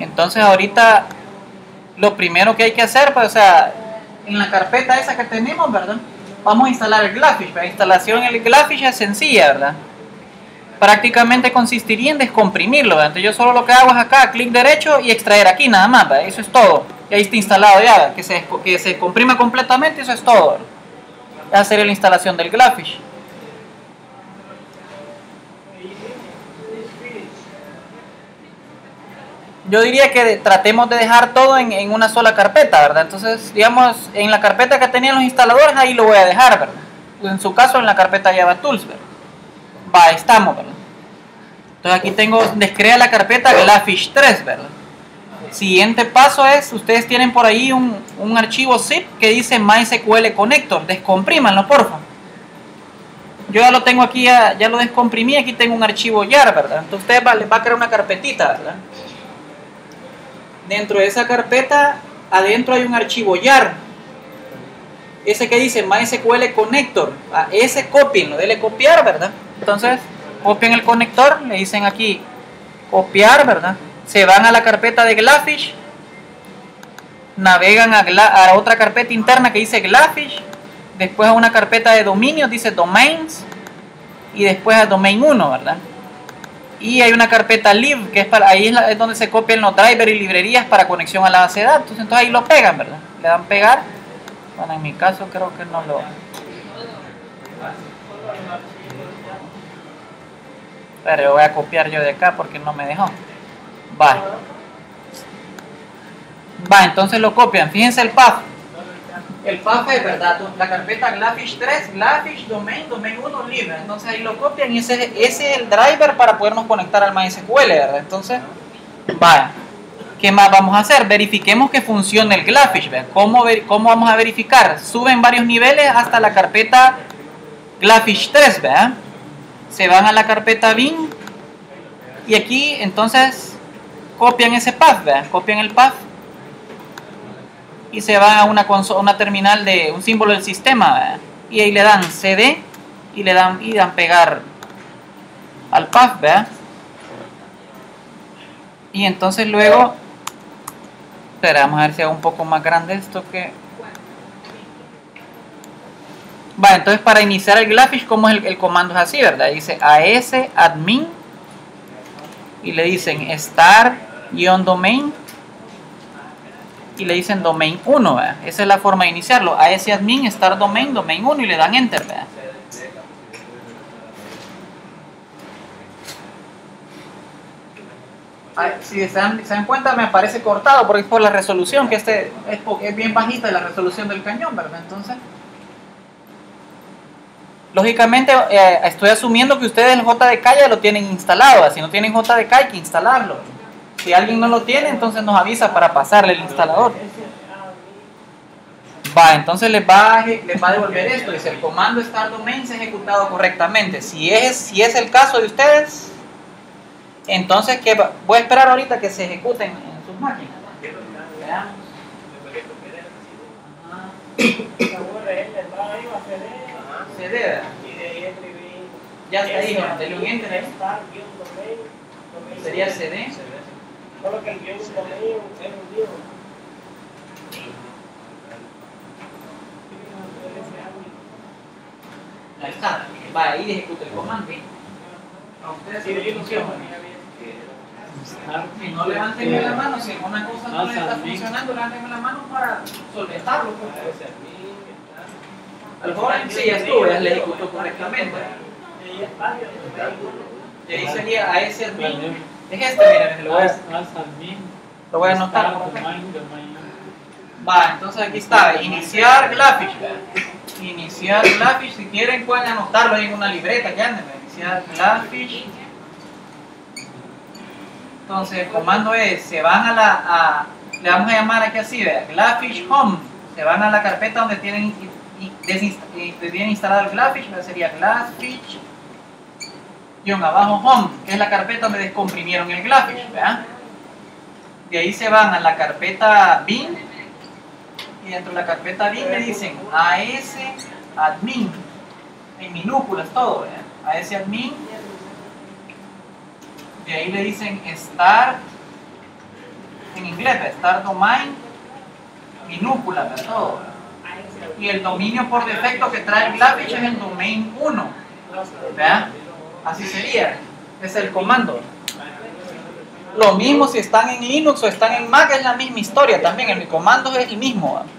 Entonces ahorita lo primero que hay que hacer, pues, o sea, en la carpeta esa que tenemos, ¿verdad? Vamos a instalar el Glafish. La instalación en el Glafish es sencilla, ¿verdad? Prácticamente consistiría en descomprimirlo, ¿verdad? Entonces yo solo lo que hago es acá, clic derecho y extraer aquí nada más, ¿verdad? Eso es todo. Y ahí está instalado ya, ¿verdad? Que se comprima completamente, eso es todo, ¿verdad? Esa sería la instalación del Glafish. Yo diría que tratemos de dejar todo en una sola carpeta, ¿verdad? Entonces, digamos, en la carpeta que tenían los instaladores, ahí lo voy a dejar, ¿verdad? En su caso, en la carpeta Java Tools, ¿verdad? Va, ahí estamos, ¿verdad? Entonces aquí tengo, descrea la carpeta Glafish 3, ¿verdad? Siguiente paso es, ustedes tienen por ahí un archivo zip que dice MySQL Connector, descomprímanlo, porfa. Yo ya lo tengo aquí, ya lo descomprimí, aquí tengo un archivo YAR, ¿verdad? Entonces ustedes les va a crear una carpetita, ¿verdad? Dentro de esa carpeta, adentro hay un archivo YAR. Ese que dice MySQL Connector. A ese copienlo, denle copiar, ¿verdad? Entonces, copian el conector, le dicen aquí copiar, ¿verdad? Se van a la carpeta de Glafish, navegan a otra carpeta interna que dice Glafish, después a una carpeta de dominios, dice Domains, y después a Domain 1, ¿verdad? Y hay una carpeta lib, que es para, ahí es donde se copian los drivers y librerías para conexión a la base de datos. Entonces ahí lo pegan, ¿verdad? Le dan pegar. Bueno, en mi caso creo que no lo... Pero voy a copiar yo de acá porque no me dejó. Va, entonces lo copian. Fíjense el path. El path es, ¿verdad? La carpeta Glafish 3, Glafish, Domain 1, libre. Entonces ahí lo copian y ese es el driver para podernos conectar al MySQL, ¿verdad? Entonces, va. ¿Qué más vamos a hacer? Verifiquemos que funcione el Glafish, ¿verdad? ¿Cómo vamos a verificar? Suben varios niveles hasta la carpeta Glafish 3, ¿verdad? Se van a la carpeta bin y aquí entonces copian ese path, ¿verdad? Copian el path y se van a una terminal de un símbolo del sistema, ¿verdad? Y ahí le dan cd y le dan pegar al path, ¿verdad? Y entonces luego, espera, vamos a ver si hago un poco más grande esto que... Vale, entonces para iniciar el Glafish, ¿cómo es el comando? Es así, ¿verdad? Dice asadmin y le dicen start-domain y le dicen domain 1, ¿verdad? Esa es la forma de iniciarlo. asadmin start domain 1 y le dan enter, ¿verdad? Si se dan cuenta, me aparece cortado porque es por la resolución, que es bien bajita la resolución del cañón, ¿verdad? Entonces, lógicamente, estoy asumiendo que ustedes el JDK ya lo tienen instalado. Si no tienen JDK hay que instalarlo. Si alguien no lo tiene, entonces nos avisa para pasarle el instalador. Va, entonces les va a devolver esto. Dice, el comando start domain se ha ejecutado correctamente. Si es el caso de ustedes, entonces voy a esperar ahorita que se ejecuten en sus máquinas. Veamos. CD. Ya está ahí, dale un enter ahí. Sería CD. Solo que el guión es un guión. Ahí está. Va, ahí ejecuta el comando. A ustedes se lo funciona. Si no levanten la mano, si una cosa no les está funcionando, levanten la mano para solventarlo. Al joven sí, ya estuvo, ya le ejecutó correctamente. Y ahí sería asadmin. Es miren, lo voy a anotar. Va, entonces aquí está, iniciar Glafish. Iniciar Glafish, si quieren pueden anotarlo ahí en una libreta, ya, iniciar Glafish. Entonces el comando es, se van le vamos a llamar aquí así, ¿verdad? Glafish Home. Se van a la carpeta donde tienen instalado el Glafish, sería Glafish _home, que es la carpeta donde descomprimieron el Glafish, ¿verdad? De ahí se van a la carpeta bin y dentro de la carpeta bin le dicen asadmin en minúsculas todo, ¿verdad? asadmin. De ahí le dicen start en inglés, start domain, minúscula, ¿verdad? Todo. Y el dominio por defecto que trae el GlaFish es el domain 1, ¿verdad? Así sería, es el comando. Lo mismo si están en Linux o están en Mac, es la misma historia también, el comando es el mismo, ¿verdad?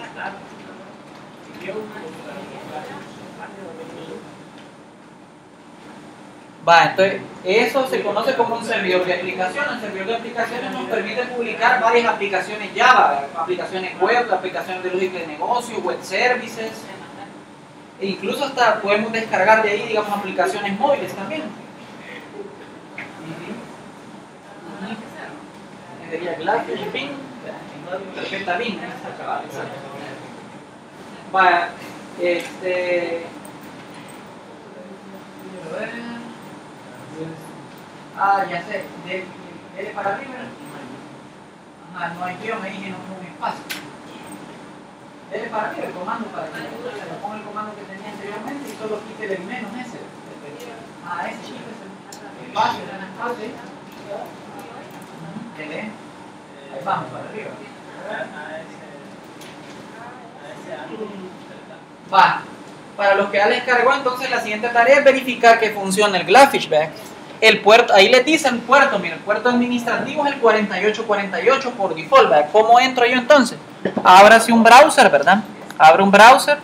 Entonces eso se conoce como un servidor de aplicaciones. El servidor de aplicaciones nos permite publicar varias aplicaciones Java, aplicaciones web, aplicaciones de lógica de negocio, web services, e incluso hasta podemos descargar de ahí, digamos, aplicaciones móviles también. Sería GlaFish, Bing, perfecta Bing, ya sé, dele para arriba. Ajá, no hay guión ahí en un espacio. Dele para arriba el comando para que le ponga el comando que tenía anteriormente y solo quite el menos ese. Ese chico es el espacio, el espacio. Dele. Ahí vamos para arriba. Para los que ya les cargó, entonces la siguiente tarea es verificar que funcione el GlaFish, ¿ve? El puerto, ahí les dice el puerto, mira, el puerto administrativo es el 4848 por default, ¿verdad? ¿Cómo entro yo entonces? Ábrase un browser, ¿verdad? Abre un browser,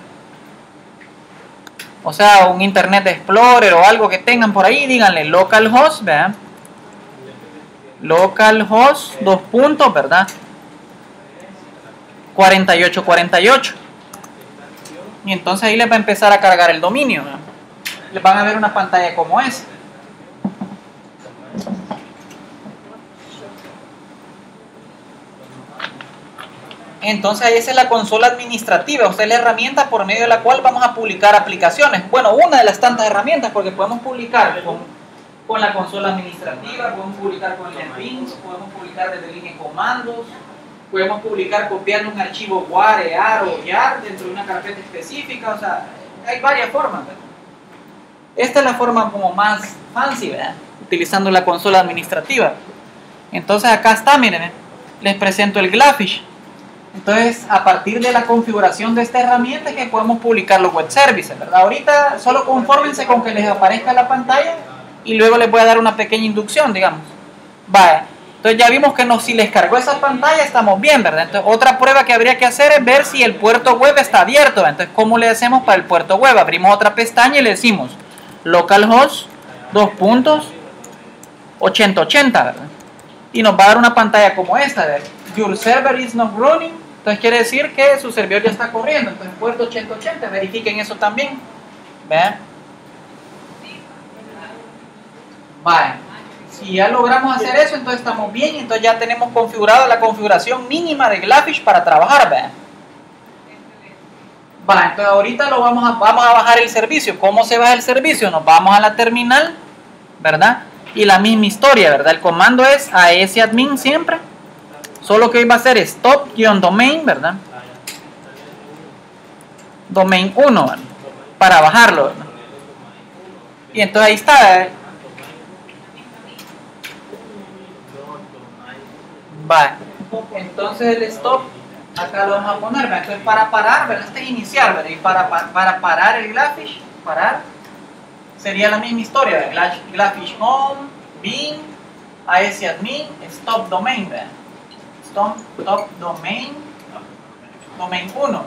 o sea, un Internet Explorer o algo que tengan por ahí, díganle localhost, ¿verdad? Localhost, 2 puntos, ¿verdad? 4848. Y entonces ahí les va a empezar a cargar el dominio, ¿verdad? Les van a ver una pantalla como esa. Entonces ahí esa es la consola administrativa, esta es la herramienta por medio de la cual vamos a publicar aplicaciones. Bueno, una de las tantas herramientas, porque podemos publicar con la consola administrativa, podemos publicar con NetBeans, podemos publicar desde línea de comandos, podemos publicar copiando un archivo WAR, EAR o YAR dentro de una carpeta específica, o sea, hay varias formas, ¿verdad? Esta es la forma como más fancy, ¿verdad? Utilizando la consola administrativa. Entonces acá está, miren, les presento el GlaFish. Entonces, a partir de la configuración de esta herramienta es que podemos publicar los web services, ¿verdad? Ahorita solo confórmense con que les aparezca la pantalla y luego les voy a dar una pequeña inducción, digamos. Entonces ya vimos que si les cargó esa pantalla estamos bien, ¿verdad? Entonces otra prueba que habría que hacer es ver si el puerto web está abierto. Entonces, ¿cómo le hacemos para el puerto web? Abrimos otra pestaña y le decimos localhost, 2 puntos, 8080, ¿verdad? Y nos va a dar una pantalla como esta, ¿verdad? Your server is not running. Entonces quiere decir que su servidor ya está corriendo. Entonces puerto 8080, verifiquen eso también. ¿Vean? Si ya logramos hacer eso, entonces estamos bien. Entonces ya tenemos configurada la configuración mínima de GlaFish para trabajar. ¿Vean? Entonces ahorita vamos a bajar el servicio. ¿Cómo se baja el servicio? Nos vamos a la terminal, ¿verdad? Y la misma historia, ¿verdad? El comando es asadmin siempre. Solo que hoy va a ser stop-domain, ¿verdad? Domain 1, ¿verdad? Para bajarlo, ¿verdad? Y entonces ahí está. Entonces el stop, acá lo vamos a poner, ¿verdad? Entonces para parar, ¿verdad? Este es inicial, ¿verdad? Y para parar el GlaFish, sería la misma historia, ¿verdad? GlaFish home, bin, asadmin, stop domain, ¿verdad? Stop domain, domain 1.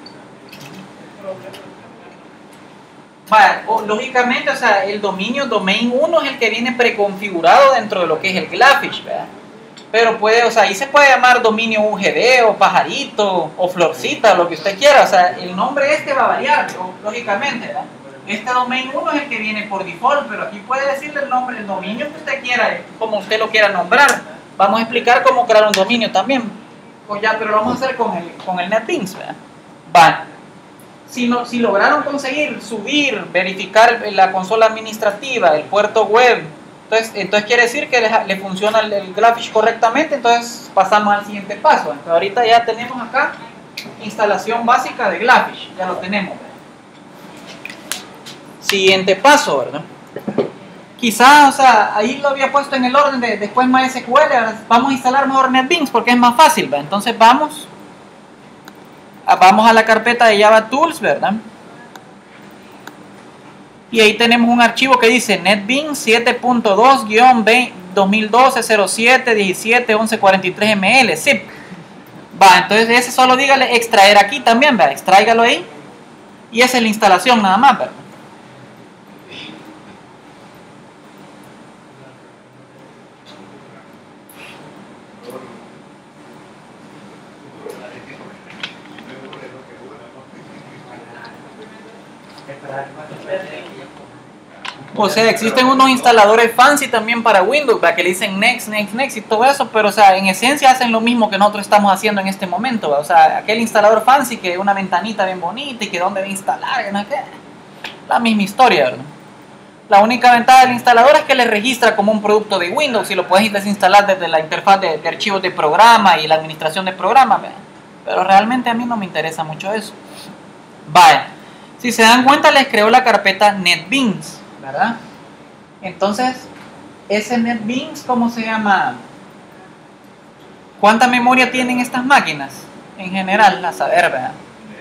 Lógicamente, o sea, el dominio domain 1 es el que viene preconfigurado dentro de lo que es el GlaFish, ¿verdad? Pero puede, o sea, ahí se puede llamar dominio UGB o pajarito o florcita, lo que usted quiera, o sea, el nombre va a variar, lógicamente, ¿verdad? Este domain 1 es el que viene por default, pero aquí puede decirle el nombre, el dominio que usted quiera, como usted lo quiera nombrar. Vamos a explicar cómo crear un dominio también. Pues ya, pero lo vamos a hacer con el NetBeans, ¿verdad? Si lograron conseguir subir, verificar la consola administrativa, el puerto web, entonces quiere decir que le funciona el GlaFish correctamente, entonces pasamos al siguiente paso. Entonces ahorita ya tenemos acá instalación básica de GlaFish, ya lo tenemos. Siguiente paso, ¿verdad? Quizás, o sea, ahí lo había puesto en el orden de después MySQL. Ahora vamos a instalar mejor NetBeans porque es más fácil, ¿verdad? Entonces vamos a la carpeta de Java Tools, ¿verdad? Y ahí tenemos un archivo que dice NetBeans 7.2-2012-07-17-1143 ml zip. Va, entonces ese solo dígale extraer aquí también, ¿verdad? Extráigalo ahí. Y esa es la instalación nada más, ¿verdad? O sea, existen unos instaladores fancy también para Windows, ¿verdad? Que le dicen next, next, next y todo eso, pero o sea, en esencia hacen lo mismo que nosotros estamos haciendo en este momento, ¿verdad? O sea, aquel instalador fancy que una ventanita bien bonita y que dónde va a instalar, que no sé qué. La misma historia, ¿verdad? La única ventaja del instalador es que le registra como un producto de Windows y lo puedes desinstalar desde la interfaz de archivos de programa y la administración de programa, ¿verdad? Pero realmente a mí no me interesa mucho eso. Vale, si se dan cuenta les creo la carpeta NetBeans, ¿verdad? Entonces, ese NetBeans, ¿cómo se llama? ¿Cuánta memoria tienen estas máquinas? En general, a saber, ¿verdad?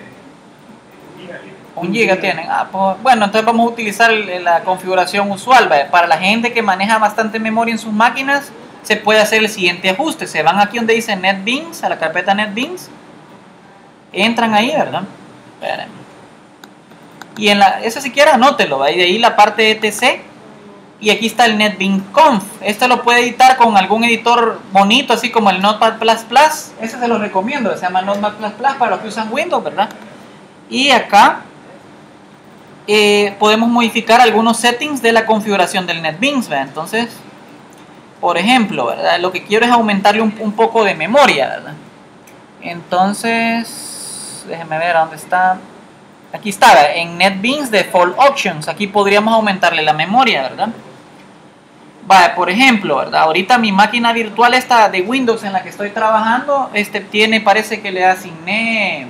1 giga tienen. Ah, pues, bueno, entonces vamos a utilizar la configuración usual, ¿verdad? Para la gente que maneja bastante memoria en sus máquinas, se puede hacer el siguiente ajuste. Se van aquí donde dice NetBeans, a la carpeta NetBeans. Entran ahí, ¿verdad? Espérenme. Y en eso si quiere anótelo, ¿verdad? Y de ahí la parte etc. Y aquí está el NetBeans Conf. Este lo puede editar con algún editor bonito, así como el Notepad++. Ese se lo recomiendo, se llama Notepad++ para los que usan Windows, ¿verdad? Y acá podemos modificar algunos settings de la configuración del NetBeans, ¿verdad? Entonces, por ejemplo, ¿verdad? Lo que quiero es aumentarle un poco de memoria, ¿verdad? Entonces, déjenme ver a dónde está. Aquí está, ¿verdad? En NetBeans Default Options. Aquí podríamos aumentarle la memoria, ¿verdad? Vale, por ejemplo, ¿verdad? Ahorita mi máquina virtual esta de Windows en la que estoy trabajando, tiene, parece que le asigné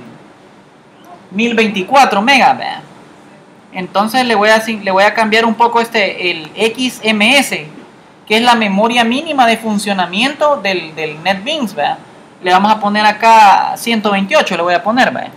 1024 megas, ¿verdad? Entonces le voy a cambiar un poco el XMS, que es la memoria mínima de funcionamiento del NetBeans, ¿verdad? Le vamos a poner acá 128, le voy a poner, ¿verdad?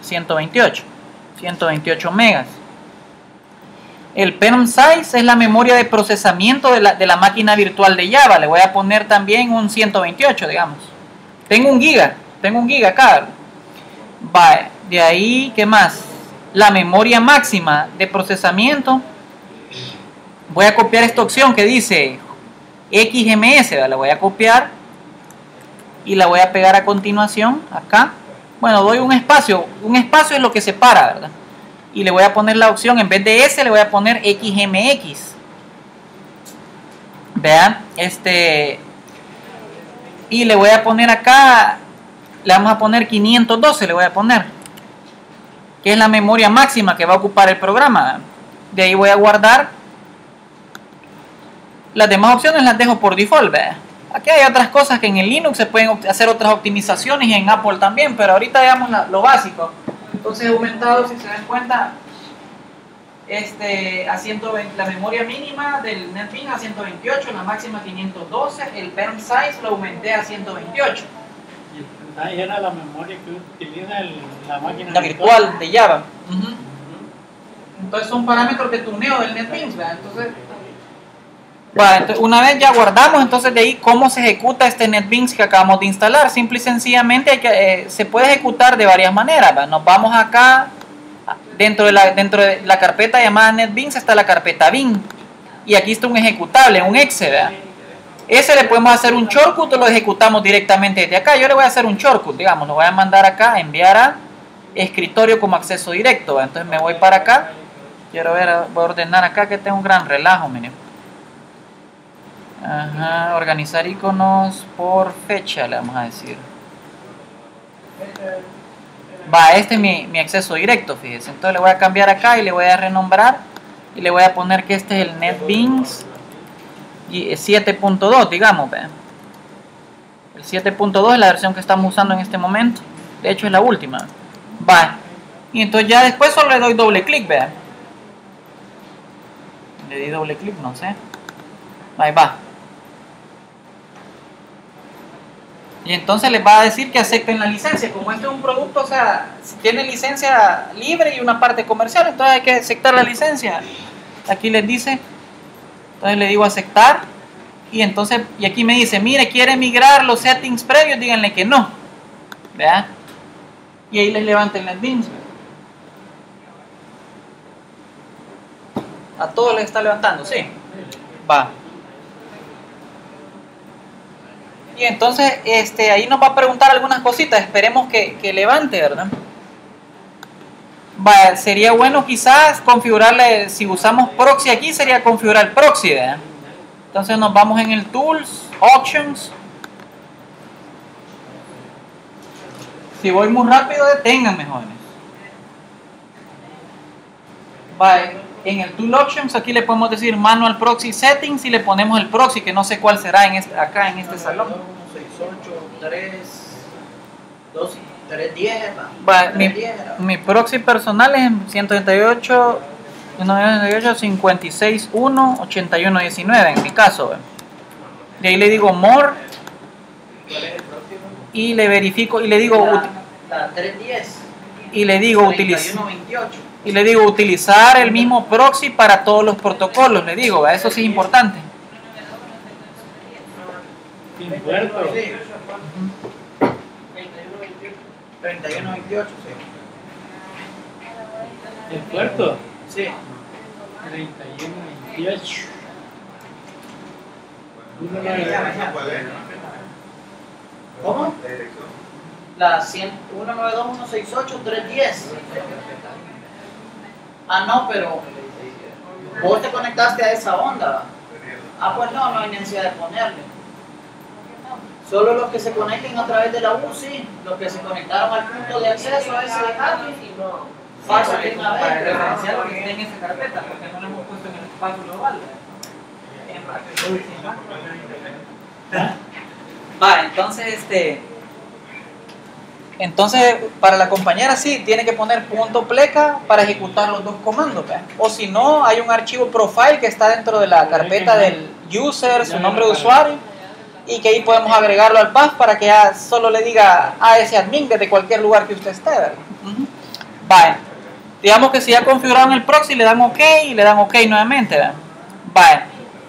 128 megas. El perm size es la memoria de procesamiento de la máquina virtual de Java. Le voy a poner también un 128, digamos. Tengo un giga acá, ¿verdad? Vale, de ahí, ¿qué más? La memoria máxima de procesamiento. Voy a copiar esta opción que dice XMS, ¿verdad? La voy a copiar y la voy a pegar a continuación acá. Bueno, doy un espacio es lo que separa, ¿verdad? Y le voy a poner la opción, en vez de S le voy a poner XMX. Vean, y le voy a poner acá, le vamos a poner 512, le voy a poner, que es la memoria máxima que va a ocupar el programa. De ahí voy a guardar. Las demás opciones las dejo por default, ¿verdad? Aquí hay otras cosas que en el Linux se pueden hacer otras optimizaciones y en Apple también, pero ahorita veamos lo básico. Entonces he aumentado, si se dan cuenta, a 120, la memoria mínima del NetBeans a 128, la máxima a 512, el perm size lo aumenté a 128. Ahí era la memoria que utiliza la máquina virtual de Java. Entonces son parámetros de tuneo del NetBeans, ¿verdad? Entonces, una vez ya guardamos, entonces de ahí cómo se ejecuta este NetBeans que acabamos de instalar. Simple y sencillamente se puede ejecutar de varias maneras, ¿verdad? Nos vamos acá, dentro de la carpeta llamada NetBeans está la carpeta bin. Y aquí está un ejecutable, un exe, ¿verdad? Ese le podemos hacer un shortcut o lo ejecutamos directamente desde acá. Yo le voy a hacer un shortcut, digamos, lo voy a mandar acá, enviar a escritorio como acceso directo, ¿verdad? Entonces me voy para acá, quiero ver, voy a ordenar acá que tengo un gran relajo, miren. Ajá, organizar iconos por fecha, le vamos a decir. Va, este es mi acceso directo, fíjense. Entonces le voy a cambiar acá y le voy a renombrar. Y le voy a poner que este es el NetBeans 7.2, digamos, ¿ve? El 7.2 es la versión que estamos usando en este momento. De hecho es la última. Va. Y entonces ya después solo le doy doble clic, ¿ve? Le di doble clic, no sé. Ahí va. Y entonces les va a decir que acepten la licencia. Como este es un producto, o sea, si tiene licencia libre y una parte comercial, entonces hay que aceptar la licencia. Aquí les dice, entonces le digo aceptar. Y entonces, y aquí me dice, mire, quiere migrar los settings previos, díganle que no. ¿Verdad? Y ahí les levanten las NetBeans. A todos les está levantando, sí. Va. Y entonces ahí nos va a preguntar algunas cositas, esperemos que levante, ¿verdad? Va, sería bueno quizás configurarle, si usamos proxy aquí, sería configurar el proxy, ¿verdad? Entonces nos vamos en el Tools, Options. Si voy muy rápido, deténganme, jóvenes. Va, en el Tool Options aquí le podemos decir Manual Proxy Settings y le ponemos el proxy, que no sé cuál será acá en este salón. 310, mi proxy personal es 138 56 1 81 19 en mi caso. De ahí le digo More y le verifico y le digo la 310 y le digo utilizar el mismo proxy para todos los protocolos, le digo, eso sí es importante. Sin puerto. 3128, sí. ¿El puerto? Sí. 3128. ¿Cómo? La 192.168.310. Ah, no, pero vos te conectaste a esa onda. Ah, pues no hay necesidad de ponerle. Solo los que se conecten a través de la UCI, los que se conectaron al punto de acceso a ese admin, pasa de una vez. Para referenciar lo que esté en esa carpeta, porque no lo hemos puesto en el espacio global. Va, entonces para la compañera sí, tiene que poner punto pleca para ejecutar los dos comandos, ¿ve? O si no, hay un archivo profile que está dentro de la carpeta del user, su nombre de usuario, y que ahí podemos agregarlo al path para que ya solo le diga a ese admin desde cualquier lugar que usted esté, ¿verdad? Vale. Digamos que si ya configuraron el proxy, le dan OK y le dan OK nuevamente, ¿verdad? Vale.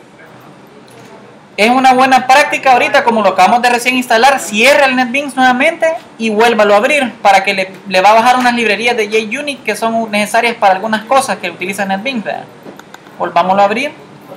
Es una buena práctica ahorita, como lo acabamos de recién instalar, cierre el NetBeans nuevamente y vuélvalo a abrir para que le va a bajar unas librerías de JUnit que son necesarias para algunas cosas que utiliza NetBeans, ¿verdad? Volvámoslo a abrir.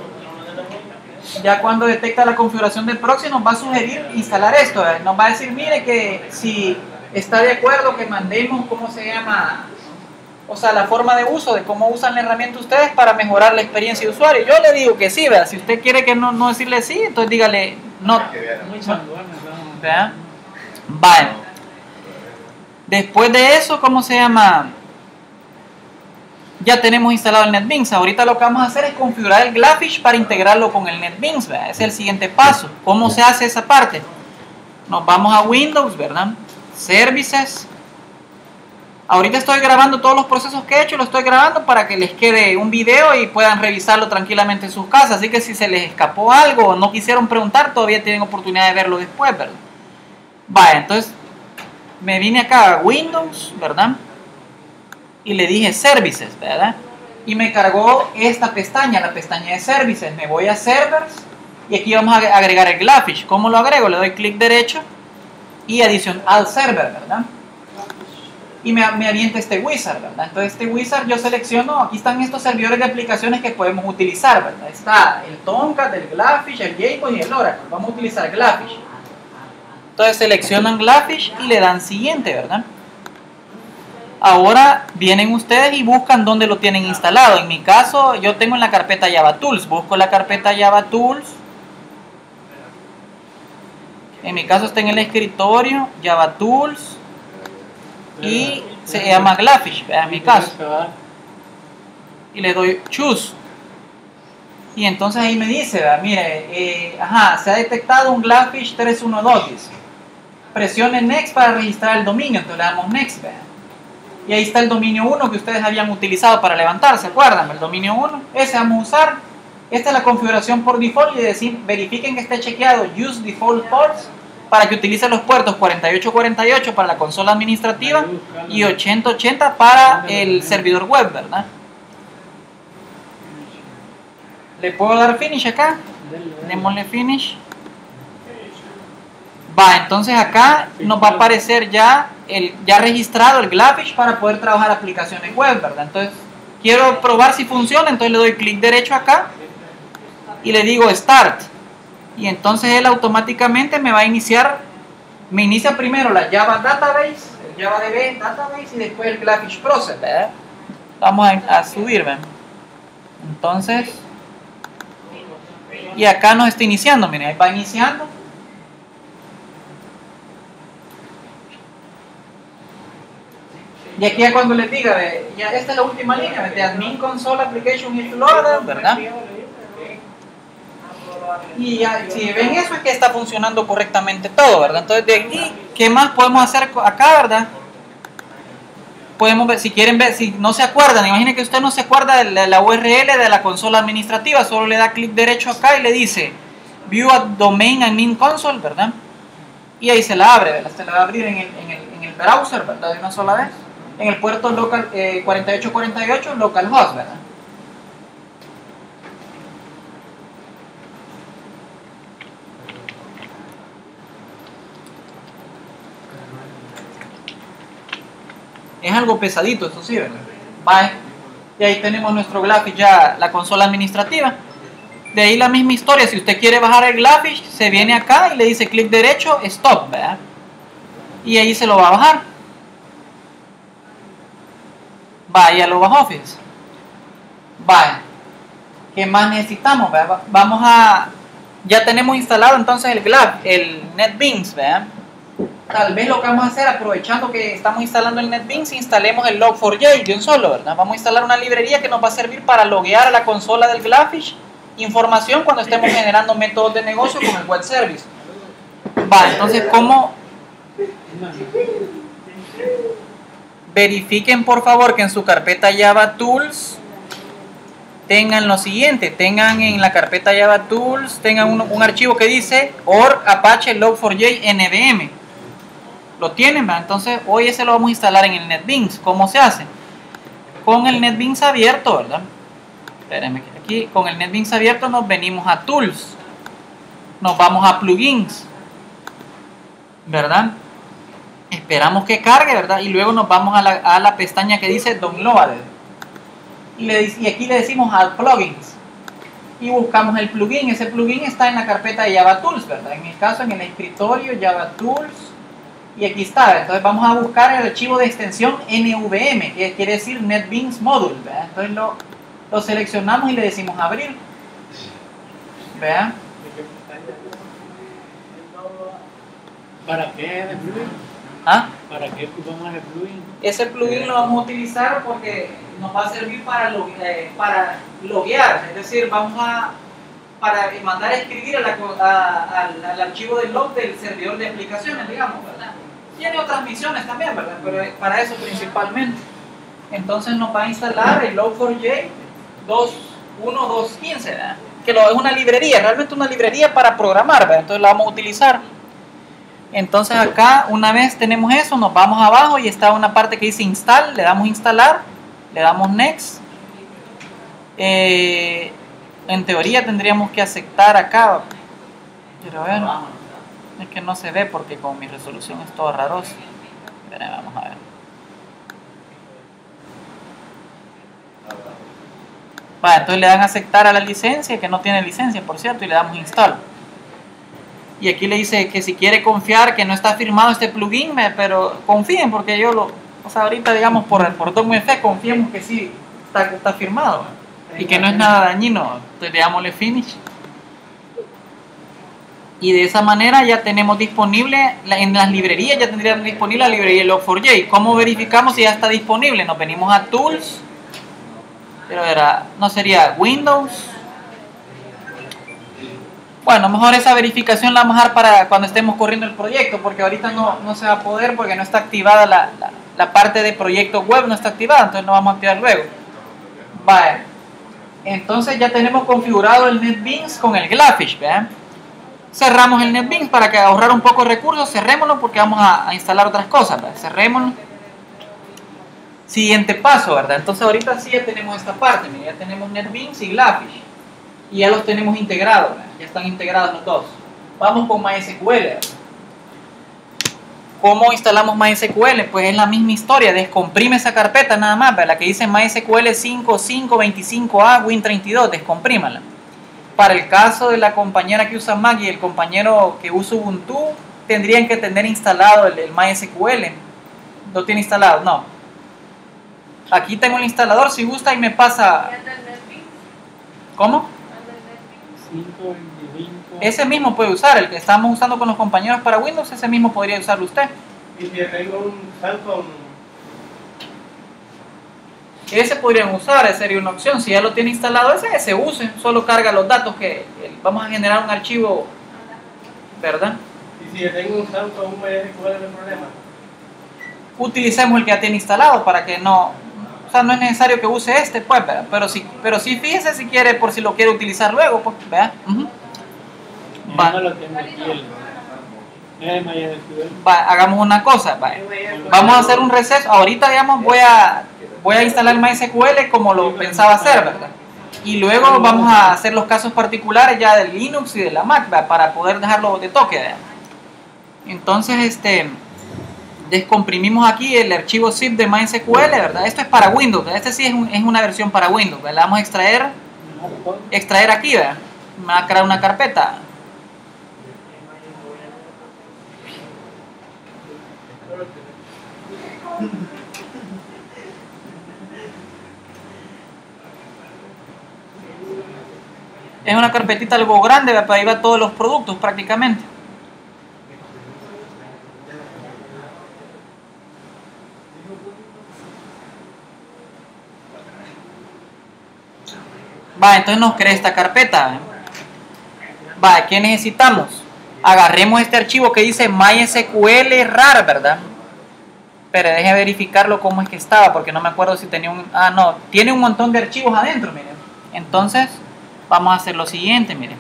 Ya cuando detecta la configuración del proxy nos va a sugerir instalar esto, ¿verdad? Nos va a decir, mire que si está de acuerdo que mandemos, ¿cómo se llama? O sea, la forma de uso, de cómo usan la herramienta ustedes para mejorar la experiencia de usuario. Yo le digo que sí, ¿verdad? Si usted quiere que no decirle sí, entonces dígale no. ¿Verdad? Vale. Después de eso, ¿cómo se llama? Ya tenemos instalado el NetBeans. Ahorita lo que vamos a hacer es configurar el GlaFish para integrarlo con el NetBeans, ¿verdad? Ese es el siguiente paso. ¿Cómo se hace esa parte? Nos vamos a Windows, ¿verdad? Services. Ahorita estoy grabando todos los procesos que he hecho, lo estoy grabando para que les quede un video y puedan revisarlo tranquilamente en sus casas. Así que si se les escapó algo o no quisieron preguntar, todavía tienen oportunidad de verlo después, ¿verdad? Vale, entonces me vine acá a Windows, ¿verdad? Y le dije Services, ¿verdad? Y me cargó esta pestaña, la pestaña de Services. Me voy a Servers y aquí vamos a agregar el GlaFish. ¿Cómo lo agrego? Le doy clic derecho y adición al server, ¿verdad? Y me avienta este wizard, ¿verdad? Entonces este wizard yo selecciono, aquí están estos servidores de aplicaciones que podemos utilizar, ¿verdad? Está el Tomcat, el GlaFish, el JBoss y el Oracle. Vamos a utilizar GlaFish. Entonces seleccionan GlaFish y le dan siguiente, ¿verdad? Ahora vienen ustedes y buscan dónde lo tienen instalado. En mi caso, yo tengo en la carpeta Java Tools. Busco la carpeta Java Tools. En mi caso está en el escritorio, Java Tools. Y se llama GlaFish, en mi caso. Y le doy Choose. Y entonces ahí me dice, mire, se ha detectado un GlaFish 312. Dice. Presione Next para registrar el dominio. Entonces le damos Next, ¿verdad? Y ahí está el dominio 1 que ustedes habían utilizado para levantar, ¿se acuerdan? El dominio 1, ese vamos a usar. Esta es la configuración por default y decir, verifiquen que esté chequeado Use Default Ports para que utilice los puertos 4848 para la consola administrativa y 8080 para el servidor web, ¿verdad? ¿Le puedo dar Finish acá? Démosle Finish. Va, entonces acá nos va a aparecer ya registrado el GlaFish para poder trabajar aplicaciones web, ¿verdad? Entonces, quiero probar si funciona, entonces le doy clic derecho acá y le digo Start. Y entonces él automáticamente me va a iniciar, me inicia primero la Java Database, el JavaDB Database y después el GlaFish Process, ¿verdad? Vamos a subir, ¿verdad? Entonces, y acá nos está iniciando, miren, ahí va iniciando. Y aquí ya cuando les diga, ya esta es la última línea, de Admin Console Application is loaded, ¿verdad? Y ya, si ven eso es que está funcionando correctamente todo, ¿verdad? Entonces de aquí, ¿qué más podemos hacer acá, verdad? Podemos ver, si quieren ver, si no se acuerdan, imaginen que usted no se acuerda de la URL de la consola administrativa, solo le da clic derecho acá y le dice View a Domain Admin Console, ¿verdad? Y ahí se la abre, ¿verdad? Se la va a abrir en el browser, ¿verdad? De una sola vez. En el puerto local 4848 localhost, ¿verdad? Es algo pesadito, eso sí, ¿verdad? Bye. Y ahí tenemos nuestro GlaFish ya, la consola administrativa. De ahí la misma historia, si usted quiere bajar el GlaFish, se viene acá y le dice clic derecho, stop, ¿verdad? Y ahí se lo va a bajar. Vaya, lo bajó, fíjense. Vaya. ¿Qué más necesitamos? ¿Verdad? Vamos a... Ya tenemos instalado entonces el NetBeans, ¿verdad? Tal vez lo que vamos a hacer, aprovechando que estamos instalando el NetBeans, instalemos el Log4j de un solo, ¿verdad? Vamos a instalar una librería que nos va a servir para loguear a la consola del GlaFish información cuando estemos generando métodos de negocio con el web service. Vale, entonces, ¿cómo? Verifiquen por favor que en su carpeta Java Tools tengan lo siguiente, tengan en la carpeta Java Tools, tengan un archivo que dice org apache log4j nvm. Lo tienen, ¿verdad? Entonces hoy ese lo vamos a instalar en el NetBeans. ¿Cómo se hace? Con el NetBeans abierto, ¿verdad? Espérenme, aquí con el NetBeans abierto nos venimos a Tools, nos vamos a Plugins, ¿verdad? Esperamos que cargue, ¿verdad? Y luego nos vamos a la pestaña que dice Downloaded. Y aquí le decimos Add Plugins. Y buscamos el plugin. Ese plugin está en la carpeta de Java Tools, ¿verdad? En mi caso, en el escritorio Java Tools. Y aquí está. Entonces vamos a buscar el archivo de extensión NVM, que quiere decir NetBeans Module, ¿verdad? Entonces lo seleccionamos y le decimos abrir. ¿Verdad? ¿Para qué es el plugin? ¿Ah? ¿Para qué ocupamos el plugin? Ese plugin lo vamos a utilizar porque nos va a servir para loguear, es decir, para mandar a escribir al archivo de log del servidor de aplicaciones, digamos, ¿verdad? Tiene otras misiones también, ¿verdad? Pero para eso principalmente. Entonces nos va a instalar el Log4j 2.1.2.15, ¿verdad? Que es una librería, realmente una librería para programar, ¿verdad? Entonces la vamos a utilizar. Entonces acá, una vez tenemos eso, nos vamos abajo y está una parte que dice install, le damos instalar, le damos next. En teoría tendríamos que aceptar acá, pero ver, es que no se ve porque con mi resolución es todo raroso. Pero vamos a ver. Vale, entonces le dan a aceptar a la licencia, que no tiene licencia por cierto, y le damos install. Y aquí le dice que si quiere confiar que no está firmado este plugin, pero confíen porque yo o sea, ahorita digamos por DocMF confiemos que sí está firmado y que no es nada dañino. Entonces le damos finish. Y de esa manera ya tenemos disponible, en las librerías ya tendríamos disponible la librería Log4j. ¿Cómo verificamos si ya está disponible? Nos venimos a Tools, pero no sería Windows. Bueno, mejor esa verificación la vamos a dejar para cuando estemos corriendo el proyecto, porque ahorita no se va a poder porque no está activada la parte de proyecto web, no está activada, entonces no vamos a activar luego. Vale. Entonces ya tenemos configurado el NetBeans con el Glafish, ¿verdad? Cerramos el NetBeans para que ahorrar un poco de recursos, cerrémoslo porque vamos a instalar otras cosas, ¿verdad? Cerrémoslo. Siguiente paso, ¿verdad? Entonces ahorita sí ya tenemos esta parte, mira, ya tenemos NetBeans y Glafish y ya los tenemos integrados, ¿verdad? Ya están integrados los dos. Vamos con MySQL, ¿verdad? ¿Cómo instalamos MySQL? Pues es la misma historia, descomprime esa carpeta nada más, ¿verdad? La que dice MySQL 5.5.25a Win32, descomprímala. Para el caso de la compañera que usa Mac y el compañero que usa Ubuntu, tendrían que tener instalado el MySQL. ¿Lo tiene instalado? No. Aquí tengo el instalador, si gusta y me pasa... ¿Cómo? 5.25. Ese mismo puede usar, el que estamos usando con los compañeros para Windows, ese mismo podría usarlo usted. Y si tengo un Falcon, Ese podrían usar, esa sería una opción. Si ya lo tiene instalado, ese se use, solo carga los datos que vamos a generar un archivo, ¿verdad? y si tengo un Falcon, un MySQL, no hay problema. Utilicemos el que ya tiene instalado para que no, o sea, no es necesario que use este, pues, ¿verdad? Pero sí fíjese si quiere, por si lo quiere utilizar luego, pues, ¿verdad? Ya no lo tengo aquí, el MySQL. Va, hagamos una cosa, va. Vamos a hacer un receso. Ahorita, digamos, voy a instalar MySQL como lo pensaba hacer, ¿verdad? Y luego vamos a hacer los casos particulares ya del Linux y de la Mac, ¿verdad? Para poder dejarlo de toque, ¿verdad? Entonces, descomprimimos aquí el archivo zip de MySQL, ¿verdad? Esto es para Windows, ¿verdad? Este sí es una versión para Windows, ¿verdad? La vamos a extraer aquí, ¿verdad? Me va a crear una carpeta. Es una carpetita algo grande, ¿verdad? Para ahí va todos los productos prácticamente. Va, entonces nos crea esta carpeta. Va, ¿qué necesitamos? Agarremos este archivo que dice MySQL rar, ¿verdad? Pero deje verificarlo cómo es que estaba, porque no me acuerdo si tenía un... Ah, no, tiene un montón de archivos adentro, miren. Entonces, vamos a hacer lo siguiente, miren.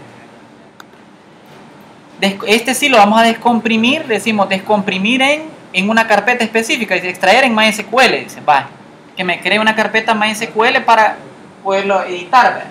Este sí lo vamos a descomprimir, decimos descomprimir en una carpeta específica, dice extraer en MySQL, dice, va, que me cree una carpeta MySQL para poderlo editar, ¿verdad?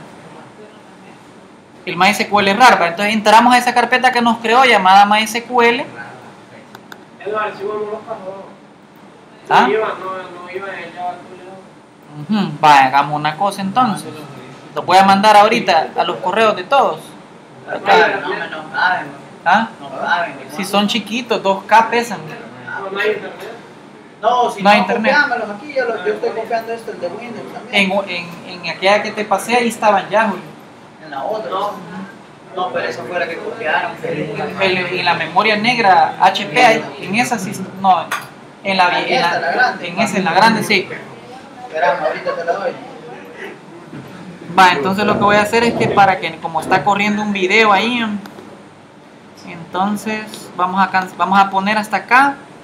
El MySQL rar, ¿verdad? Entonces entramos a esa carpeta que nos creó llamada MySQL. Los archivos no los pasó. ¿Ah? No iba en el Java. Va, hagamos una cosa entonces. Lo voy a mandar ahorita a los correos de todos. No caben. ¿Ah? No caben. Si son chiquitos, 2K pesan. No hay internet. No, si No hay no, internet. copiámelos aquí, yo estoy copiando esto, el de Windows también. En aquella que te pasé, ahí estaban ya, Julio. En la otra. No, pero esa fue la que copiaron. En la memoria negra HP, en esa sí, no, en la grande sí. Espera, ahorita te la doy. Va, entonces lo que voy a hacer es que para que, como está corriendo un video ahí, entonces vamos a poner hasta acá